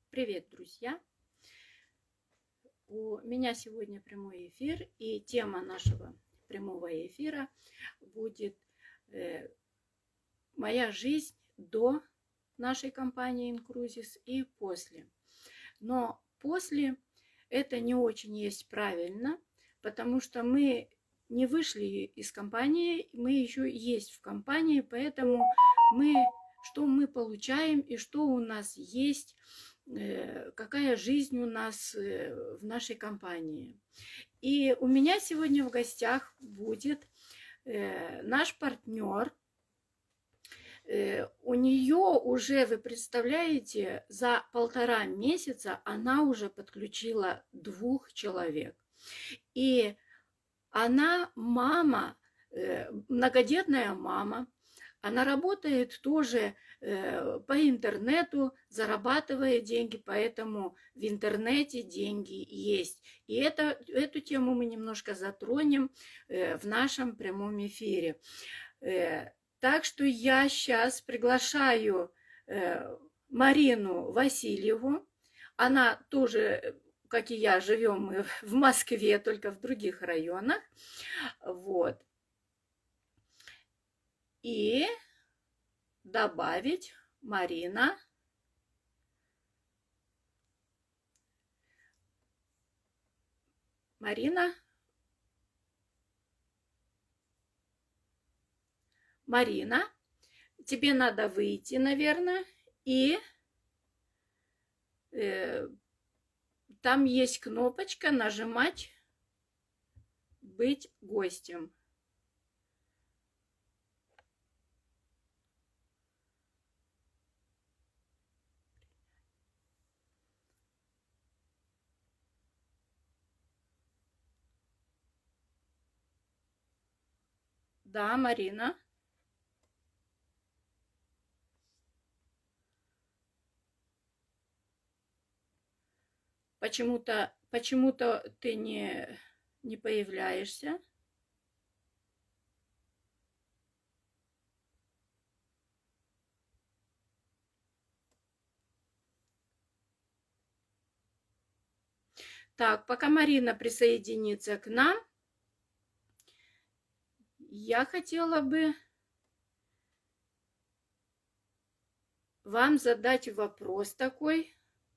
Привет, друзья! У меня сегодня прямой эфир, и тема нашего прямого эфира будет моя жизнь до нашей компании Incrusis и после. Но после это не очень есть правильно, потому что мы не вышли из компании, мы еще есть в компании, поэтому что мы получаем и что у нас есть, какая жизнь у нас в нашей компании. И у меня сегодня в гостях будет наш партнер. У нее уже, вы представляете, за 1,5 месяца она уже подключила 2 человек. И она мама, многодетная мама. Она работает тоже по интернету, зарабатывает деньги, поэтому в интернете деньги есть. И эту тему мы немножко затронем в нашем прямом эфире. Так что я сейчас приглашаю Марину Васильеву. Она тоже, как и я, живем в Москве, только в других районах. Вот. И добавить Марина. Марина, тебе надо выйти, наверное, и там есть кнопочка нажимать «Быть гостем». Да, Марина. Почему-то ты не появляешься. Так, пока Марина присоединится к нам, я хотела бы вам задать вопрос такой.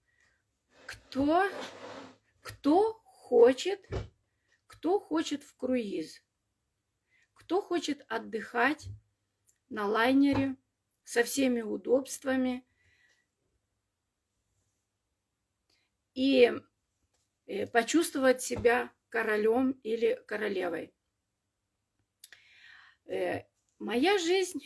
Кто хочет в круиз? Кто хочет отдыхать на лайнере со всеми удобствами и почувствовать себя королем или королевой? Моя жизнь...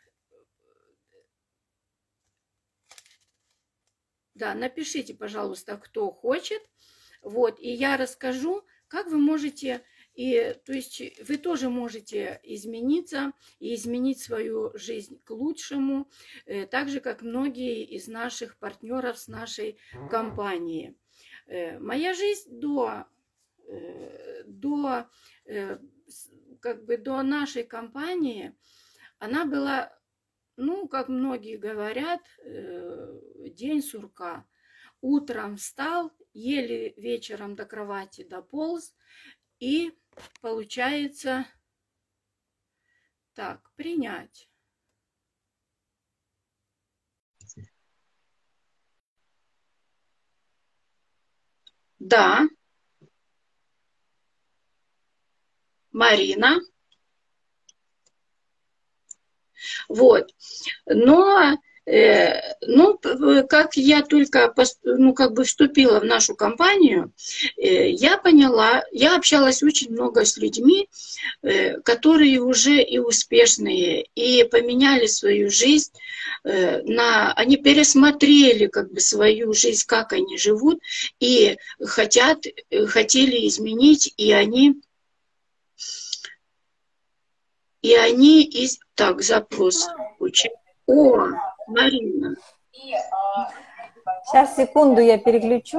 Да, напишите, пожалуйста, кто хочет. Вот, и я расскажу, как вы можете, то есть вы тоже можете измениться и изменить свою жизнь к лучшему, так же, как многие из наших партнеров с нашей компании. Моя жизнь до нашей компании, она была, ну, как многие говорят, день сурка. Утром встал, еле вечером до кровати дополз, и получается так, принять. Да. Марина. Вот. Но, как я только вступила в нашу компанию, я поняла, я общалась очень много с людьми, которые уже и успешные, и поменяли свою жизнь, они пересмотрели свою жизнь, как они живут, и хотели изменить, и они Так, запрос. О, Марина. Сейчас, секунду, я переключу.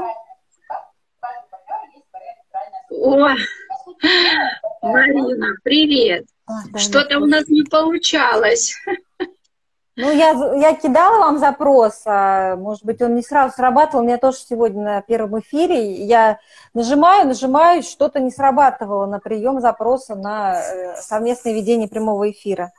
О, Марина, привет. Что-то у нас не получалось. Ну, я кидала вам запрос, может быть, он не сразу срабатывал. У меня тоже сегодня на первом эфире. Я нажимаю, что-то не срабатывало на прием запроса на совместное ведение прямого эфира.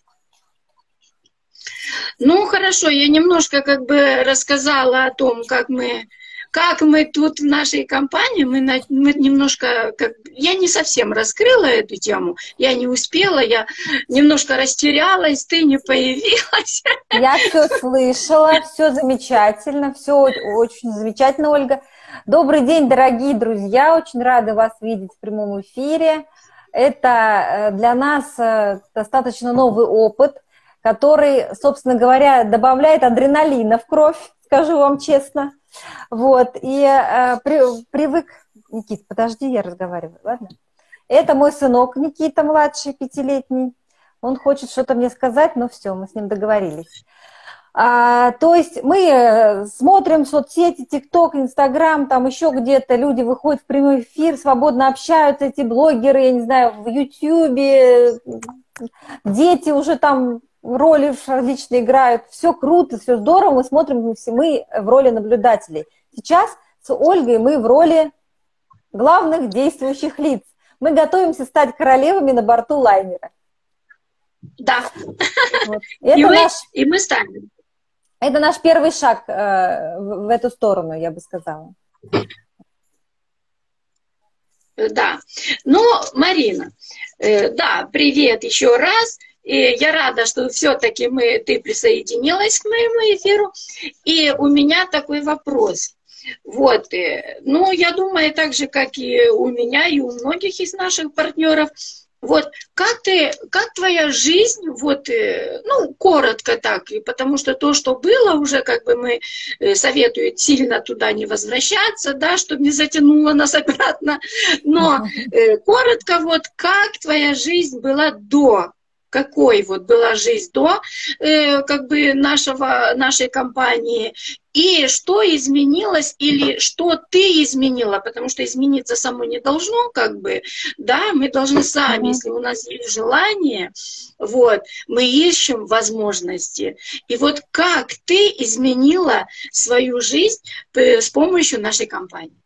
Ну, хорошо, я немножко как бы рассказала о том, как мы тут в нашей компании, мы немножко, я не совсем раскрыла эту тему, я не успела, я немножко растерялась, ты не появилась. Я все слышала, все замечательно, все очень замечательно, Ольга. Добрый день, дорогие друзья, очень рада вас видеть в прямом эфире. Это для нас достаточно новый опыт, который, собственно говоря, добавляет адреналина в кровь, скажу вам честно. Вот, и привык... Никит, подожди, я разговариваю, ладно? Это мой сынок Никита, младший, 5-летний. Он хочет что-то мне сказать, но все, мы с ним договорились. То есть мы смотрим соцсети, ТикТок, Инстаграм, там еще где-то люди выходят в прямой эфир, свободно общаются, эти блогеры, я не знаю, в Ютьюбе, дети уже там роли различные играют. Все круто, все здорово, мы смотрим, мы в роли наблюдателей. Сейчас с Ольгой мы в роли главных действующих лиц. Мы готовимся стать королевами на борту лайнера. Да. Вот. И мы станем. Это наш первый шаг в эту сторону, я бы сказала. Да. Ну, Марина, да, привет еще раз. И я рада, что все-таки ты присоединилась к моему эфиру. И у меня такой вопрос. Вот, ну, я думаю, так же, как и у меня, и у многих из наших партнеров, вот, как твоя жизнь, вот, ну, коротко так, и потому что то, что было, уже как бы мы советуем сильно туда не возвращаться, да, чтобы не затянуло нас обратно, но коротко, вот, как твоя жизнь была до, какой вот была жизнь до, как бы, нашей компании, и что изменилось, или что ты изменила, потому что измениться само не должно, как бы, да, мы должны сами, если у нас есть желание, вот, мы ищем возможности. И вот как ты изменила свою жизнь с помощью нашей компании?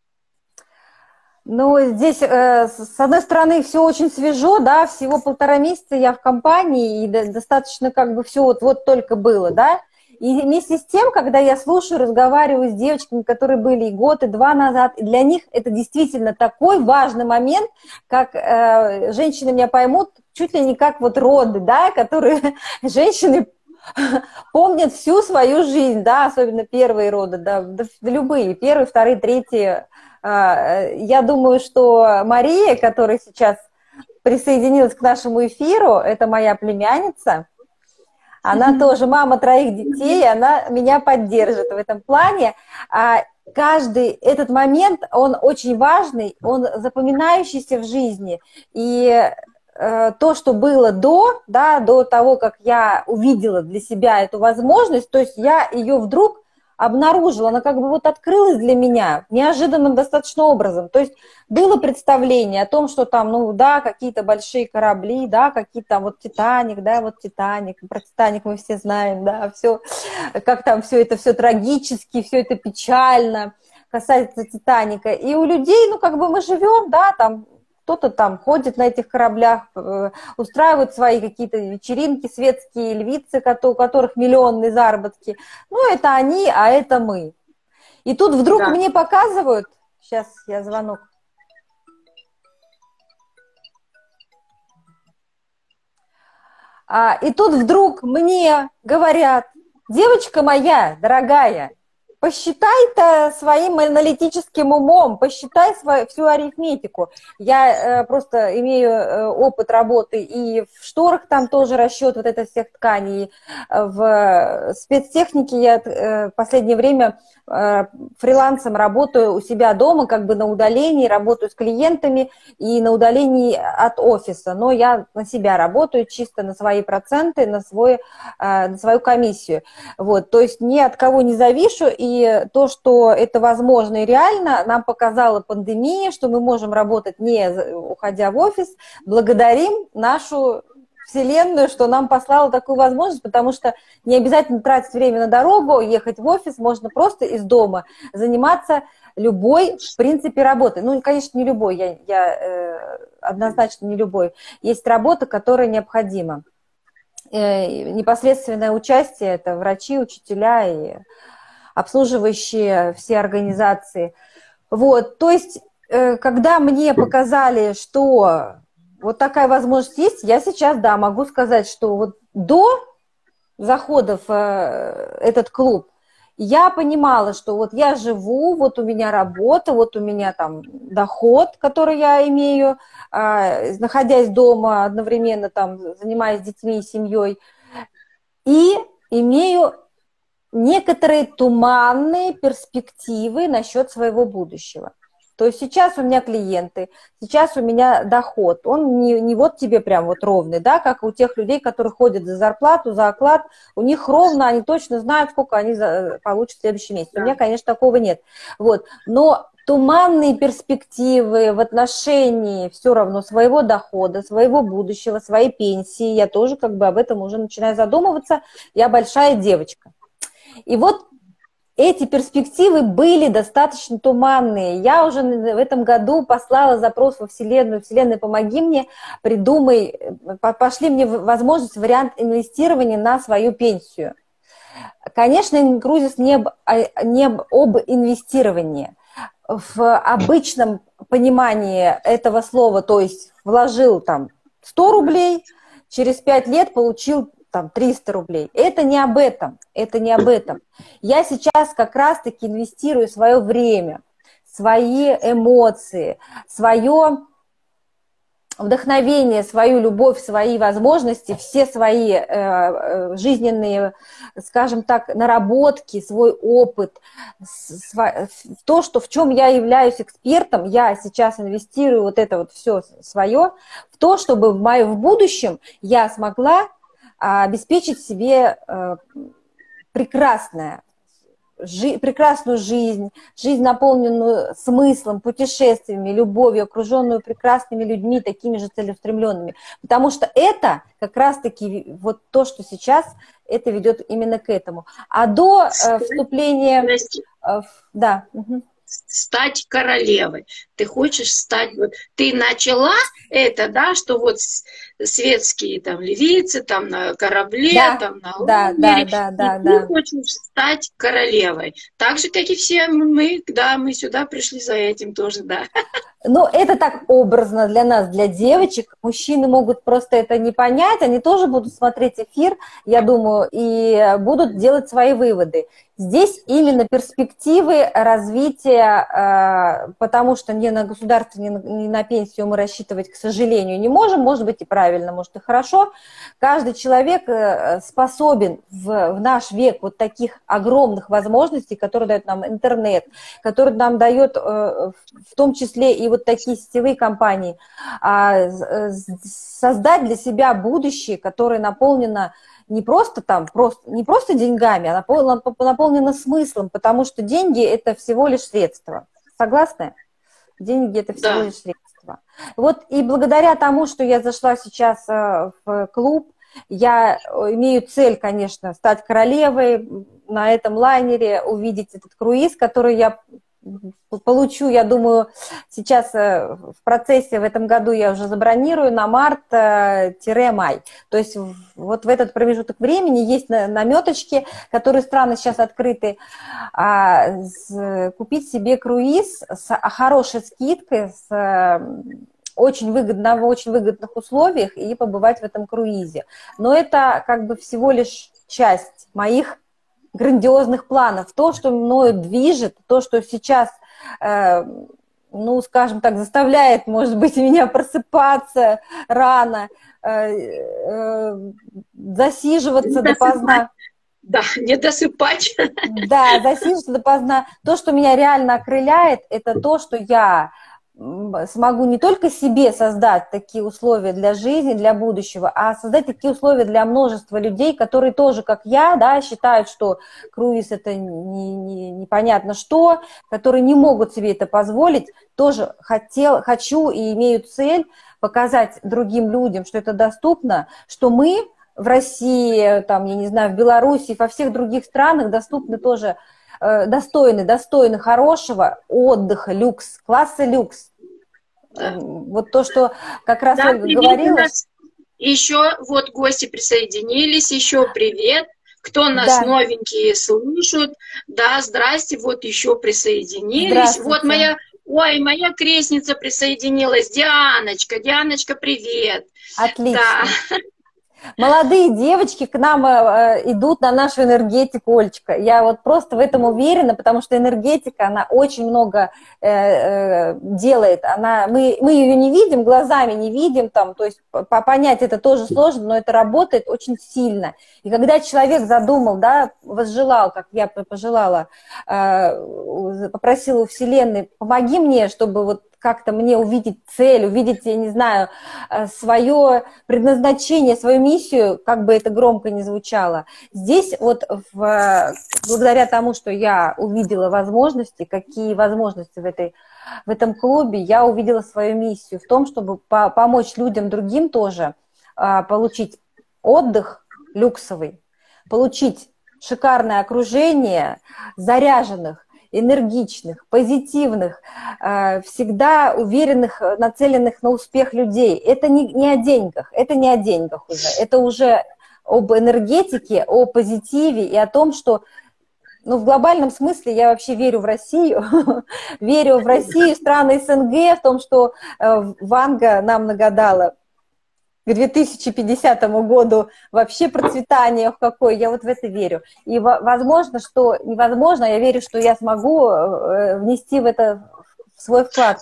Ну, здесь, с одной стороны, все очень свежо, да, всего 1,5 месяца я в компании, и достаточно как бы все вот только было, да. И вместе с тем, когда я слушаю, разговариваю с девочками, которые были и год, и 2 назад, и для них это действительно такой важный момент, как женщины меня поймут, чуть ли не как вот роды, да, которые женщины помнят всю свою жизнь, да, особенно первые роды, да, любые, первые, вторые, третьи. Я думаю, что Мария, которая сейчас присоединилась к нашему эфиру, это моя племянница. Она тоже мама 3 детей, она меня поддержит в этом плане. Каждый этот момент, он очень важный, он запоминающийся в жизни. И то, что было до того, как я увидела для себя эту возможность, то есть я ее вдруг обнаружила, она как бы вот открылась для меня неожиданным достаточно образом. То есть было представление о том, что там, ну да, какие-то большие корабли, да, какие-то там вот Титаник, да, вот Титаник, про Титаник мы все знаем, да, все, как там все это все трагически, все это печально касается Титаника. И у людей, ну как бы мы живем, да, там, кто-то там ходит на этих кораблях, устраивают свои какие-то вечеринки, светские львицы, у которых миллионные заработки. Ну, это они, а это мы. И тут вдруг мне показывают... Сейчас я звонок. И тут вдруг мне говорят: девочка моя дорогая, посчитай-то своим аналитическим умом, посчитай всю арифметику. Я просто имею опыт работы и в шторах там тоже расчет вот это всех тканей. В спецтехнике я в последнее время фрилансом работаю у себя дома, как бы на удалении, работаю с клиентами и на удалении от офиса. Но я на себя работаю, чисто на свои проценты, на свою комиссию. Вот, то есть ни от кого не завишу, и то, что это возможно и реально, нам показала пандемия, что мы можем работать не уходя в офис. Благодарим нашу Вселенную, что нам послала такую возможность, потому что не обязательно тратить время на дорогу, ехать в офис, можно просто из дома заниматься любой, в принципе, работой. Ну, конечно, не любой, однозначно не любой. Есть работа, которая необходима. Непосредственное участие – это врачи, учителя и обслуживающие все организации. Вот, то есть, когда мне показали, что вот такая возможность есть, я сейчас, да, могу сказать, что вот до захода в этот клуб я понимала, что вот я живу, вот у меня работа, вот у меня там доход, который я имею, находясь дома, одновременно там занимаясь детьми и семьей, и имею некоторые туманные перспективы насчет своего будущего. То есть сейчас у меня клиенты, сейчас у меня доход, он не вот тебе прям вот ровный, да, как у тех людей, которые ходят за зарплату, за оклад, у них ровно, они точно знают, сколько они получат в следующий месяц. Да. У меня, конечно, такого нет. Вот. Но туманные перспективы в отношении все равно своего дохода, своего будущего, своей пенсии, я тоже как бы об этом уже начинаю задумываться, я большая девочка. И вот эти перспективы были достаточно туманные. Я уже в этом году послала запрос во Вселенную. Вселенная, помоги мне, придумай, пошли мне возможность, вариант инвестирования на свою пенсию. Конечно, инкрузис не об инвестировании. В обычном понимании этого слова, то есть вложил там 100 рублей, через 5 лет получил там 300 рублей. Это не об этом, это не об этом. Я сейчас как раз-таки инвестирую свое время, свои эмоции, свое вдохновение, свою любовь, свои возможности, все свои жизненные, скажем так, наработки, свой опыт, то, что, в чем я являюсь экспертом, я сейчас инвестирую вот это вот все свое в то, чтобы в будущем я смогла обеспечить себе прекрасную жизнь, жизнь, наполненную смыслом, путешествиями, любовью, окруженную прекрасными людьми, такими же целеустремленными. Потому что это как раз-таки вот то, что сейчас, это ведет именно к этому. А до вступления... Да. Угу. Стать королевой. Ты хочешь стать... Вот, ты начала это, да, что вот светские там львицы, там на корабле, да, там на лайнере, ты хочешь стать королевой. Так же, как и все мы, да, мы сюда пришли за этим тоже, да. Ну, это так образно для нас, для девочек. Мужчины могут просто это не понять, они тоже будут смотреть эфир, я думаю, и будут делать свои выводы. Здесь именно перспективы развития, потому что ни на государство, ни на пенсию мы рассчитывать, к сожалению, не можем. Может быть, и правильно, может, и хорошо. Каждый человек способен в наш век вот таких огромных возможностей, которые дает нам интернет, которые нам дает в том числе и вот такие сетевые компании, создать для себя будущее, которое наполнено не просто деньгами, а наполнено смыслом, потому что деньги – это всего лишь средства. Согласны? Деньги – это всего лишь средства. Вот и благодаря тому, что я зашла сейчас в клуб, я имею цель, конечно, стать королевой, на этом лайнере увидеть этот круиз, который я получу, я думаю, сейчас в процессе в этом году я уже забронирую на март-май. То есть вот в этот промежуток времени есть наметочки, которые страны сейчас открыты, купить себе круиз с хорошей скидкой, в очень выгодных условиях и побывать в этом круизе. Но это как бы всего лишь часть моих грандиозных планов, то, что мною движет, то, что сейчас, ну, скажем так, заставляет, может быть, меня просыпаться рано, засиживаться допоздна. Да, не досыпать. Да, засиживаться допоздна. То, что меня реально окрыляет, это то, что я смогу не только себе создать такие условия для жизни, для будущего, а создать такие условия для множества людей, которые тоже, как я, да, считают, что круиз это непонятно которые не могут себе это позволить, тоже хочу и имею цель показать другим людям, что это доступно, что мы в России, там, я не знаю, в Беларуси, во всех других странах доступны тоже достойны хорошего отдыха, люкс, класса люкс. Вот то, что как раз Да, Ольга говорила. Еще вот гости присоединились, еще привет. Кто нас новенькие слушают, да, здрасте, вот еще присоединились. Вот моя крестница присоединилась, Дианочка. Дианочка, привет. Отлично. Да. Молодые девочки к нам идут на нашу энергетику, Олечка. Я вот просто в этом уверена, потому что энергетика, она очень много делает. Мы ее не видим, глазами не видим, там, то есть понять это тоже сложно, но это работает очень сильно. И когда человек задумал, да, возжелал, как я пожелала, попросила у Вселенной, помоги мне, чтобы вот как-то мне увидеть цель, увидеть, я не знаю, свое предназначение, свою миссию, как бы это громко ни звучало. Здесь вот благодаря тому, что я увидела возможности, какие возможности в этом клубе, я увидела свою миссию в том, чтобы помочь людям другим тоже получить отдых люксовый, получить шикарное окружение заряженных, энергичных, позитивных, всегда уверенных, нацеленных на успех людей. Это не о деньгах, это не о деньгах уже. Это уже об энергетике, о позитиве и о том, что в глобальном смысле я вообще верю в Россию, верю в Россию, страны СНГ, в том, что Ванга нам нагадала к 2050 году вообще процветание в какое, я вот в это верю. И возможно, что невозможно, я верю, что я смогу внести в это свой вклад.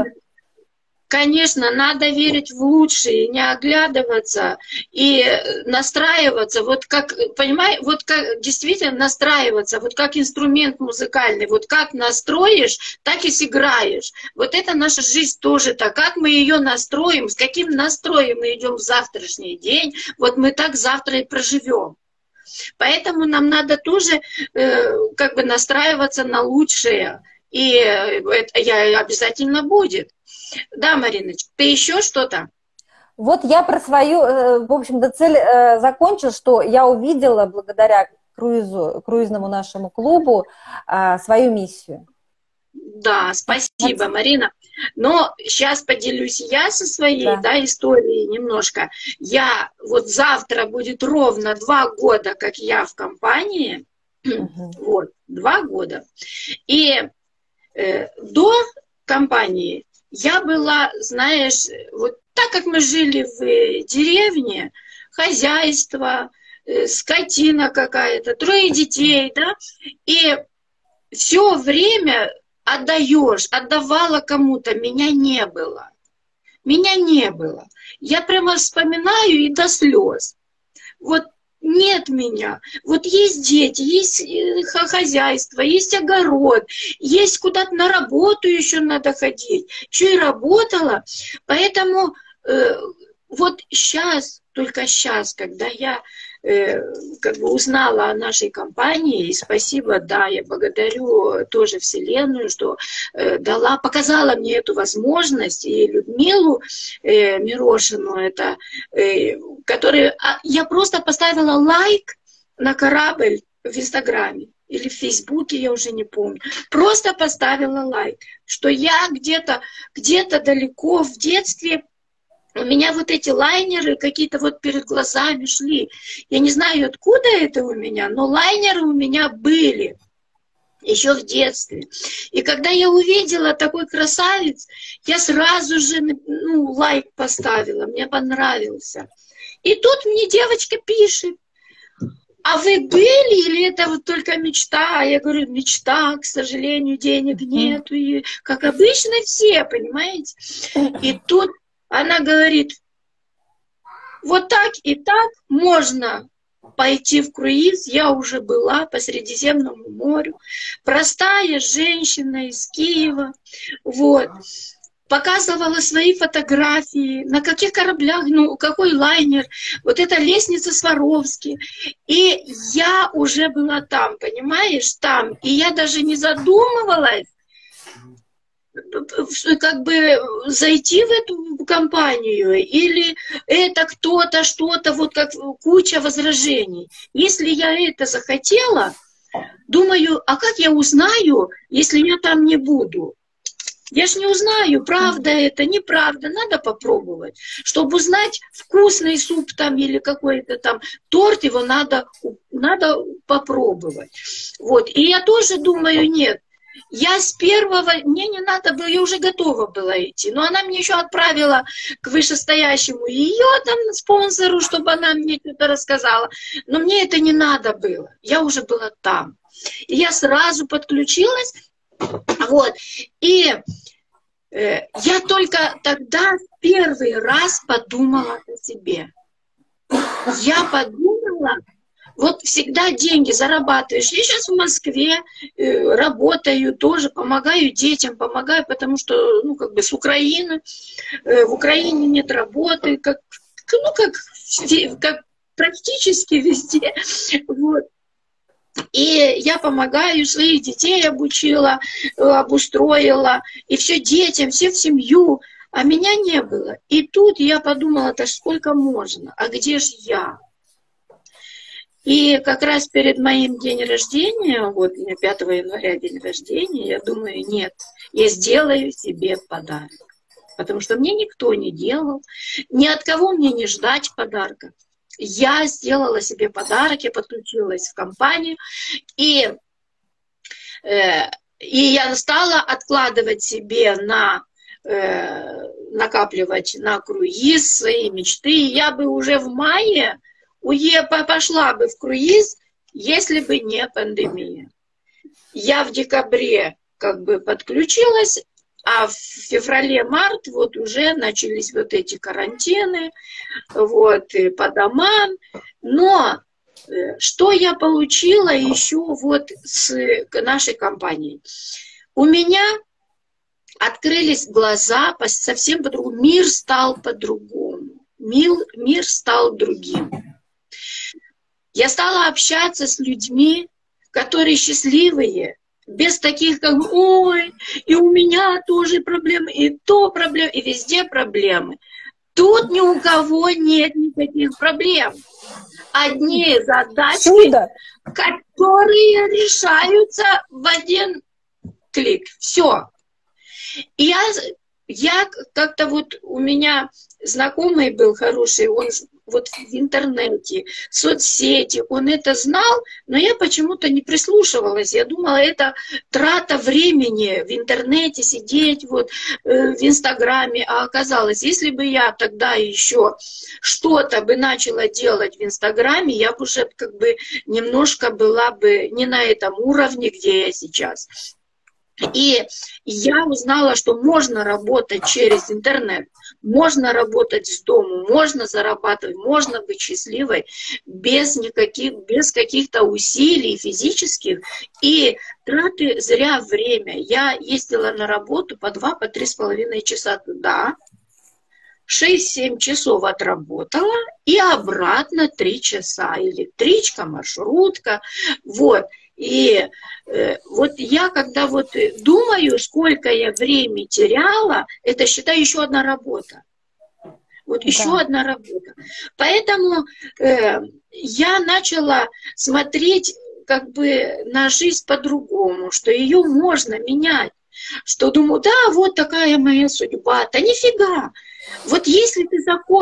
Конечно, надо верить в лучшее, не оглядываться и настраиваться, вот как, понимаете, вот как действительно настраиваться, вот как инструмент музыкальный, вот как настроишь, так и сыграешь. Вот это наша жизнь тоже так, как мы ее настроим, с каким настроем мы идем в завтрашний день, вот мы так завтра и проживем. Поэтому нам надо тоже как бы настраиваться на лучшее, и это обязательно будет. Да, Мариночка, ты еще что-то? Вот я про свою, в общем-то, цель закончила, что я увидела благодаря круизному нашему клубу свою миссию. Да, спасибо, Марина. Но сейчас поделюсь я со своей историей немножко. Я вот завтра будет ровно 2 года, как я в компании. Вот, 2 года. И до компании я была, знаешь, вот так как мы жили в деревне, хозяйство, скотина какая-то, 3 детей, да, и все время отдавала кому-то, меня не было. Меня не было. Я прямо вспоминаю и до слез. Вот нет меня. Вот есть дети, есть хозяйство, есть огород, есть куда-то на работу еще надо ходить. Еще и работала. Поэтому вот сейчас, только сейчас, когда я как бы узнала о нашей компании, и спасибо, да, я благодарю тоже Вселенную, что показала мне эту возможность, и Людмилу Мирошину, я просто поставила лайк на корабль в Инстаграме или в Фейсбуке, я уже не помню, просто поставила лайк, что я где-то далеко в детстве, у меня вот эти лайнеры какие-то вот перед глазами шли. Я не знаю, откуда это у меня, но лайнеры у меня были еще в детстве. И когда я увидела такой красавец, я сразу же лайк поставила, мне понравился. И тут мне девочка пишет: а вы были или это вот только мечта? Я говорю, мечта, к сожалению, денег нету. И как обычно все, понимаете? И тут она говорит, вот так и так можно пойти в круиз. Я уже была по Средиземному морю. Простая женщина из Киева. Вот. Показывала свои фотографии, на каких кораблях, какой лайнер. Вот эта лестница Сваровски. И я уже была там, понимаешь, там. И я даже не задумывалась, как бы зайти в эту компанию, или это кто-то, что-то, вот как куча возражений. Если я это захотела, думаю, а как я узнаю, если я там не буду? Я ж не узнаю, правда это, неправда, надо попробовать. Чтобы узнать вкусный суп там или какой-то там торт, его надо попробовать. Вот. И я тоже думаю, нет, я с первого, мне не надо было, я уже готова была идти, но она мне еще отправила к вышестоящему ее там спонсору, чтобы она мне что-то рассказала. Но мне это не надо было, я уже была там. И я сразу подключилась. Вот. И я только тогда первый раз подумала о себе. Я подумала, вот всегда деньги зарабатываешь. Я сейчас в Москве работаю тоже, помогаю детям, помогаю, потому что, ну, как бы с Украины, в Украине нет работы, как практически везде. Вот. И я помогаю, своих детей обучила, обустроила, и все детям, все в семью, а меня не было. И тут я подумала, да сколько можно, а где же я? И как раз перед моим днем рождения, вот у меня 5 января день рождения, я думаю, нет, я сделаю себе подарок. Потому что мне никто не делал, ни от кого мне не ждать подарка. Я сделала себе подарок, я подключилась в компанию, и я стала откладывать себе накапливать на круиз свои мечты. Я бы уже в мае пошла бы в круиз, если бы не пандемия. Я в декабре как бы подключилась, а в феврале-март вот уже начались вот эти карантины, вот, и по домам. Но что я получила еще вот с нашей компанией? У меня открылись глаза совсем по-другому. Мир стал по-другому. Мир стал другим. Я стала общаться с людьми, которые счастливые, без таких, как ой, и у меня тоже проблемы, и то проблемы, и везде проблемы. Тут ни у кого нет никаких проблем. Одни задачи, которые решаются в один клик. Все. И я как-то вот у меня знакомый был хороший, он вот в интернете, в соцсети, он это знал, но я почему-то не прислушивалась. Я думала, это трата времени в интернете сидеть, вот в Инстаграме. А оказалось, если бы я тогда еще что-то бы начала делать в Инстаграме, я бы уже как бы немножко была бы не на этом уровне, где я сейчас. И я узнала, что можно работать через интернет, можно работать с дома, можно зарабатывать, можно быть счастливой без каких-то усилий физических и траты зря время. Я ездила на работу по 2, по 3,5 часа туда, 6-7 часов отработала и обратно 3 часа. Электричка, маршрутка, вот. И вот я когда вот думаю, сколько я времени теряла, это, считай, еще одна работа. Вот еще одна работа. Поэтому я начала смотреть как бы на жизнь по-другому, что ее можно менять. Что думаю, да, вот такая моя судьба. Да нифига. Вот если ты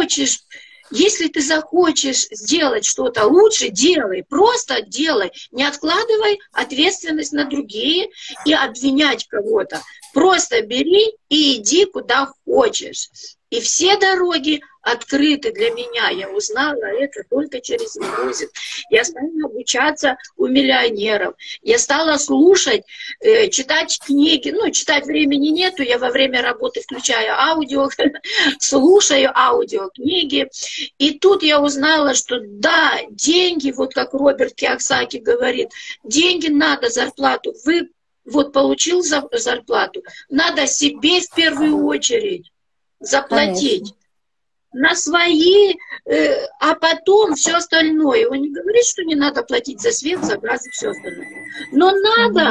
захочешь сделать что-то лучше, делай, просто делай. Не откладывай ответственность на другие и обвинять кого-то. Просто бери и иди куда хочешь. И все дороги открыты для меня. Я узнала это только через Инкрузис. Я стала обучаться у миллионеров. Я стала слушать, читать книги. Ну, читать времени нету. Я во время работы включаю аудио, слушаю аудиокниги. И тут я узнала, что да, деньги, вот как Роберт Кийосаки говорит, деньги надо, зарплату. Вы вот получил зарплату, надо себе в первую очередь заплатить. Конечно. На свои, а потом все остальное. Он не говорит, что не надо платить за свет, за газ и все остальное. Но надо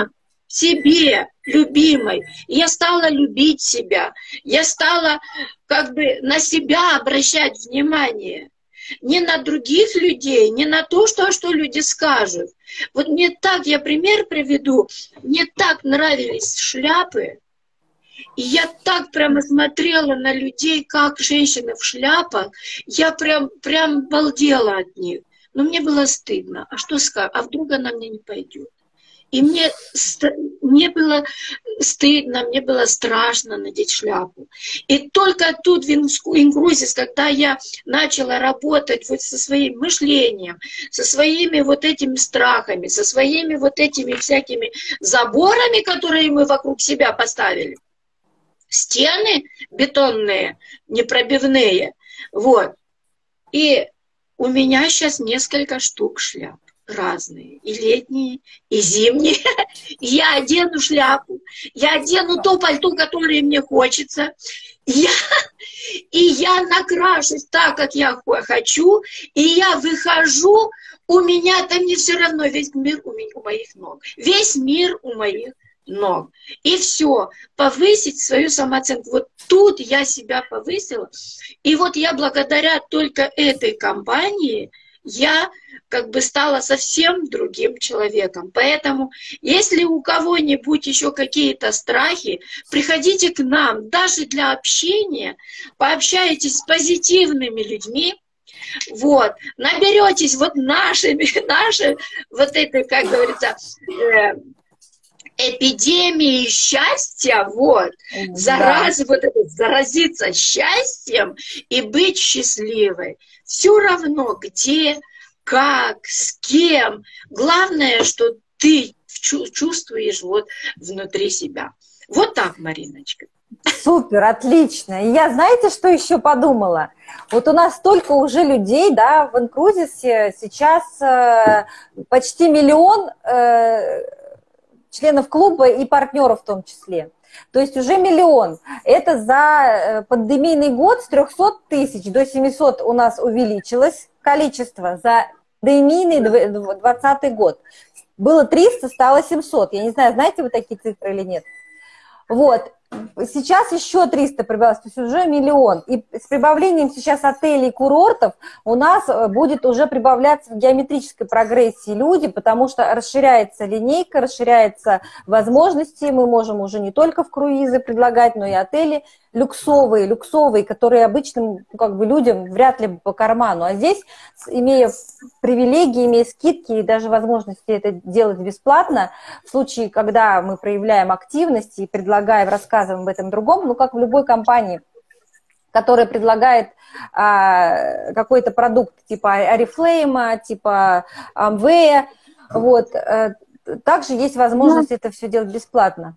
себе, любимой. Я стала любить себя. Я стала как бы на себя обращать внимание. Не на других людей, не на то, что люди скажут. Вот мне так, я пример приведу, мне так нравились шляпы. И я так прямо смотрела на людей, как женщины в шляпах. Я прям балдела от них. Но мне было стыдно. А что скажет? А вдруг она мне не пойдет? И мне было стыдно, мне было страшно надеть шляпу. И только тут в Ингрузис, когда я начала работать вот со своим мышлением, со своими вот этими страхами, со своими вот этими всякими заборами, которые мы вокруг себя поставили, стены бетонные, непробивные, вот. И у меня сейчас несколько штук шляп. Разные, и летние, и зимние. Я одену шляпу, я одену то пальто, которое мне хочется, и я накрашусь так, как я хочу, и я выхожу, у меня там не все равно, весь мир у моих ног. Весь мир у моих ног. И все, повысить свою самооценку. Вот тут я себя повысила, и вот я благодаря только этой компании, я как бы стала совсем другим человеком. Поэтому, если у кого-нибудь еще какие-то страхи, приходите к нам, даже для общения, пообщайтесь с позитивными людьми, вот, наберетесь вот нашей, вот этой, как говорится, эпидемии счастья, вот, заразиться счастьем и быть счастливой. Все равно, где, как, с кем. Главное, что ты чувствуешь вот внутри себя. Вот так, Мариночка. Супер, отлично. И я, знаете, что еще подумала? Вот у нас столько уже людей, да, в Инкрузисе сейчас почти 1 миллион членов клуба и партнеров в том числе. То есть уже 1 миллион. Это за пандемийный год с 300 тысяч до 700 у нас увеличилось количество. За пандемийный 2020 год было 300, стало 700. Я не знаю, знаете вы такие цифры или нет. Вот. Сейчас еще 300 прибавилось, то есть уже 1 миллион. И с прибавлением сейчас отелей и курортов у нас будет уже прибавляться в геометрической прогрессии люди, потому что расширяется линейка, расширяются возможности. Мы можем уже не только в круизы предлагать, но и отели люксовые, которые обычным как бы людям вряд ли по карману. А здесь, имея привилегии, имея скидки и даже возможности это делать бесплатно, в случае, когда мы проявляем активность и предлагаем, рассказываем об этом другом, ну, как в любой компании, которая предлагает какой-то продукт типа Oriflame, типа Amway, вот, также есть возможность это все делать бесплатно.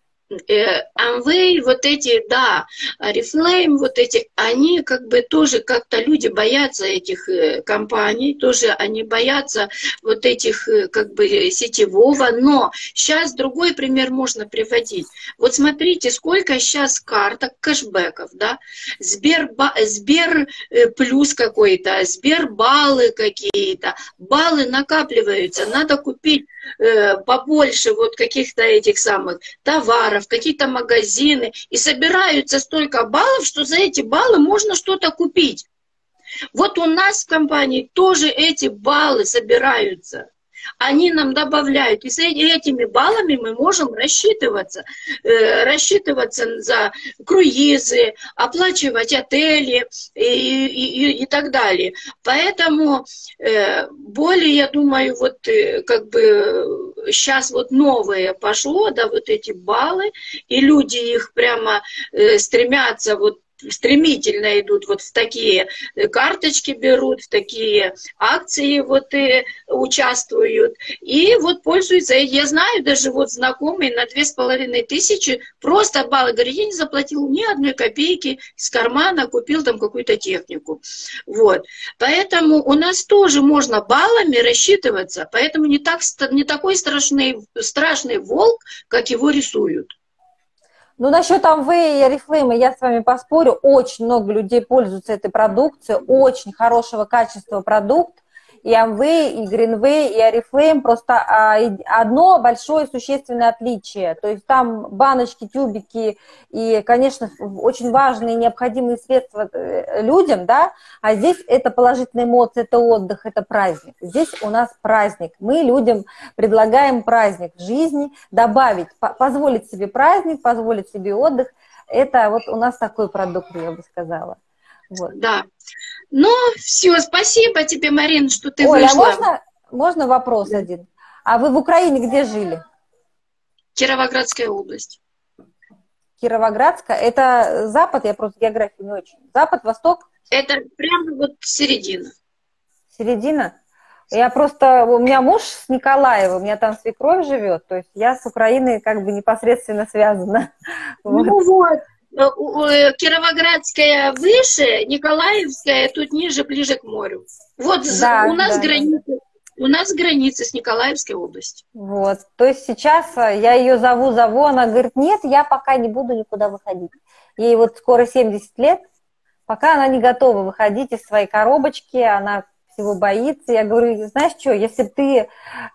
Amway, вот эти, да, Oriflame, вот эти, они как бы тоже как-то люди боятся этих компаний, тоже они боятся вот этих как бы сетевого, но сейчас другой пример можно приводить. Вот смотрите, сколько сейчас карток, кэшбэков, да, Сбер плюс какой-то, Сбербаллы какие-то, баллы накапливаются, надо купить побольше вот каких-то этих самых товаров, какие-то магазины, и собираются столько баллов, что за эти баллы можно что-то купить. Вот у нас в компании тоже эти баллы собираются. Они нам добавляют, и с этими баллами мы можем рассчитываться за круизы, оплачивать отели и так далее. Поэтому более, я думаю, вот как бы сейчас вот новое пошло, да, вот эти баллы, и люди их прямо стремятся вот стремительно идут вот в такие карточки берут, в такие акции вот и участвуют. И вот пользуются. Я знаю, даже вот знакомый на 2500 просто баллы. Говорит, я не заплатил ни одной копейки из кармана, купил там какую-то технику. Вот. Поэтому у нас тоже можно баллами рассчитываться. Поэтому не такой страшный волк, как его рисуют. Ну, насчет Amway и Oriflame я с вами поспорю. Очень много людей пользуются этой продукцией, очень хорошего качества продукт. и Amway, и Greenway, и Oriflame, просто одно большое существенное отличие. То есть там баночки, тюбики и, конечно, очень важные и необходимые средства людям, да, а здесь это положительные эмоции, это отдых, это праздник. Здесь у нас праздник. Мы людям предлагаем праздник в жизни, добавить, позволить себе праздник, позволить себе отдых. Это вот у нас такой продукт, я бы сказала. Вот. Да. Ну, все, спасибо тебе, Марин, что ты Оля, вышла. можно вопрос один? А вы в Украине где жили? Кировоградская область. Кировоградская? Это запад? Я просто географию не очень. Запад, восток? Это прямо вот середина. Середина? Я просто... У меня муж с Николаева, у меня там свекровь живет, то есть я с Украиной как бы непосредственно связана. Ну вот. Кировоградская выше, Николаевская тут ниже, ближе к морю. Вот Да, у нас да, граница, да. у нас граница с Николаевской областью. Вот, то есть сейчас я ее зову, она говорит, нет, я пока не буду никуда выходить. Ей вот скоро 70 лет, пока она не готова выходить из своей коробочки, она всего боится. Я говорю, знаешь что, если бы ты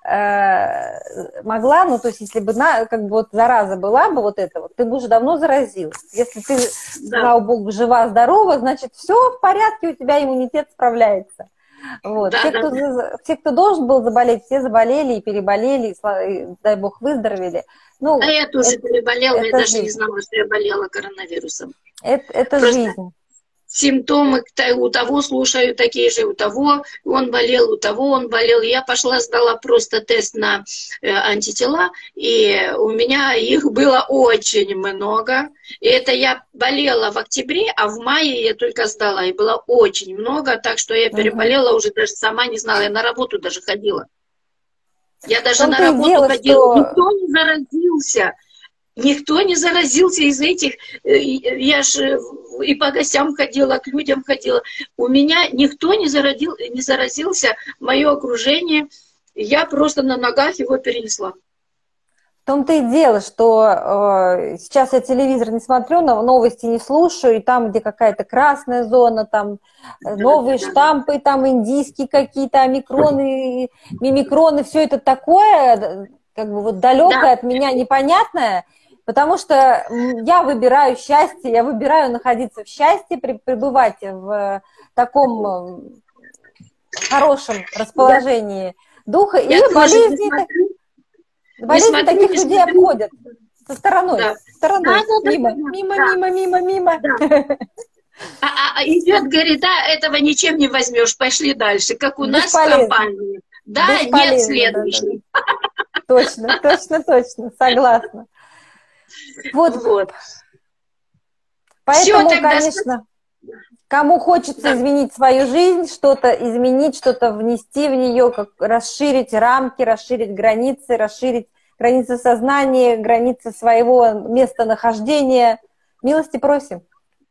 могла, ну, то есть если бы, как бы вот зараза была бы вот эта вот, ты бы уже давно заразилась. Если ты, слава богу, жива-здорова, значит, все в порядке, у тебя иммунитет справляется. Вот. Да, Все, кто должен был заболеть, все заболели и переболели, и, дай бог, выздоровели. Ну, а я тоже переболела, я даже жизнь. не знала, что я болела коронавирусом. Это Просто жизнь. симптомы у того слушаю такие же, у того он болел, у того он болел. Я пошла, сдала просто тест на антитела, и у меня их было очень много. И это я болела в октябре, а в мае я только сдала, и было очень много, так что я переболела, уже даже сама не знала, я на работу даже ходила. Я даже на работу ходила, никто не заразился. Никто не заразился из этих, я же и по гостям ходила, к людям ходила. У меня никто не заразился, мое окружение, я просто на ногах его перенесла. В том-то и дело, что сейчас я телевизор не смотрю, новости не слушаю, и там, где какая-то красная зона, там новые штампы, там индийские какие-то омикроны, мимикроны, все это такое, как бы вот далекое от меня, непонятное. Потому что я выбираю счастье, я выбираю находиться в счастье, пребывать в таком хорошем расположении духа, и болезни таких людей обходят со стороной, мимо. А идет, говорит, да, этого ничем не возьмешь, пошли дальше, как у нас в компании. Да, нет, следующий. Точно, согласна. Вот. Поэтому, конечно, кому хочется изменить свою жизнь, что-то изменить, что-то внести в нее, как расширить рамки, расширить границы сознания, границы своего местонахождения, милости просим.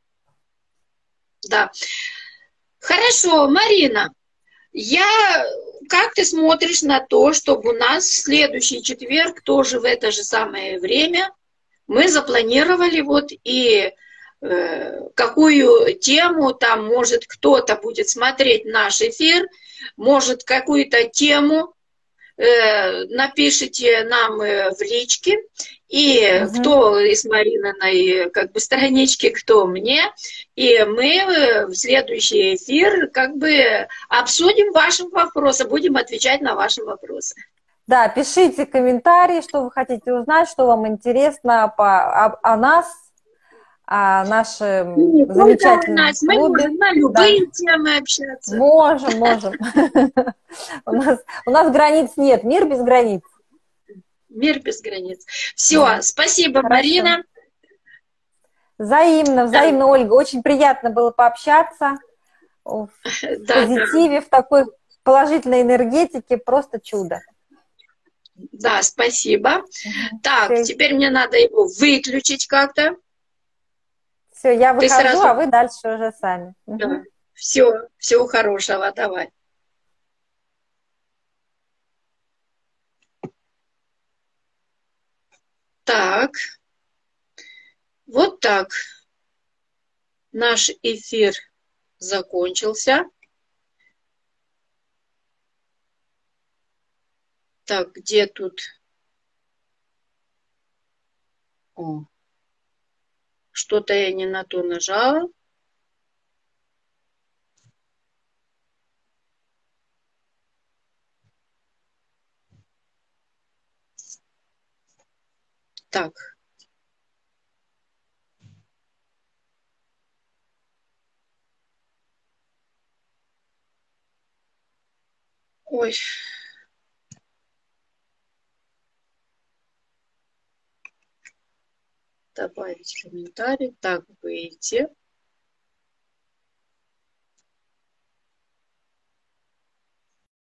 Да. Хорошо, Марина, как ты смотришь на то, чтобы у нас в следующий четверг, тоже в это же самое время, мы запланировали вот и какую тему, там, может, кто-то будет смотреть наш эфир, может, какую-то тему напишите нам в личке, и кто из Марининой как бы странички, кто мне, и мы в следующий эфир как бы обсудим ваши вопросы, будем отвечать на ваши вопросы. Да, пишите комментарии, что вы хотите узнать, что вам интересно о нас, о нашем замечательном мы клубе. можем на любые темы общаться. Можем. У нас границ нет, мир без границ. Мир без границ. Все, спасибо, хорошо. Марина. Взаимно, Ольга. Очень приятно было пообщаться в позитиве, в такой положительной энергетике. Просто чудо. Да, спасибо. Так, теперь мне надо его выключить как-то. Все, я выхожу, а вы дальше уже сами. Да. Все, всего хорошего, давай. Так, вот так. Наш эфир закончился. Так, где тут? О, что-то я не на то нажала. Так. Ой. Добавить комментарий. Так, выйти.